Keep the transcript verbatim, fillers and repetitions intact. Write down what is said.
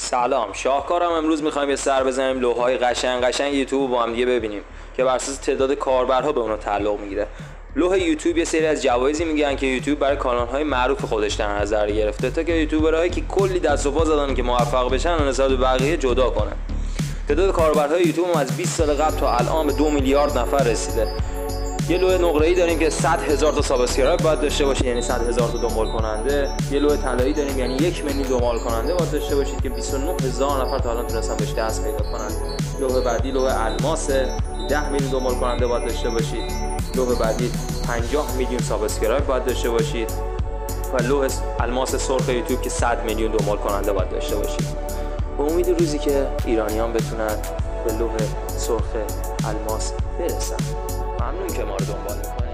سلام، شاهکارم. امروز میخوایم یه سر بزنیم لوح‌های قشنگ قشنگ یوتیوب با هم دیگه ببینیم که بر اساس تعداد کاربرها به اونها تعلق میگیره. لوح یوتیوب یه سری از جوایزی میگن که یوتیوب برای کانال‌های معروف خودش در نظر گرفته تا که یوتیوبرایی که کلی دست و پا زدن که موفق بشن و نسبت به بقیه جدا کنه. تعداد کاربرهای یوتیوب از بیست سال قبل تا الان به دو میلیارد نفر رسیده. یه لوح نقره‌ای داریم که صد هزار تا سابسکرایب باید داشته باشه، یعنی صد هزار تا دنبال کننده. یه لوح طلایی داریم یعنی یک میلیون دنبال کننده باید داشته باشید که بیست و نه هزار نفر تا الان تونستن بهش دست پیدا کنن. لوح بعدی لوح الماسه، ده میلیون دنبال کننده باید داشته باشید. لوح بعدی پنجاه میلیون سابسکرایب باید داشته باشید و لوح الماس سرخ یوتیوب که صد میلیون دنبال کننده باید داشته باشید. به امید روزی که ایرانیان بتونن به لوح سرخ الماس برسن. ممنون که ما رو دنبال میکنید.